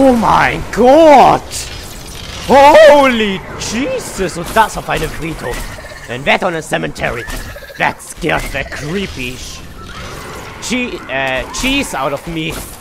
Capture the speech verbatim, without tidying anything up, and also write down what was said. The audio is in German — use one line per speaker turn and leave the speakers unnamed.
Oh mein Gott! Holy Jesus! Und das auf einem Friedhof. And that on a cemetery. That scared the creepy che uh, cheese out of me.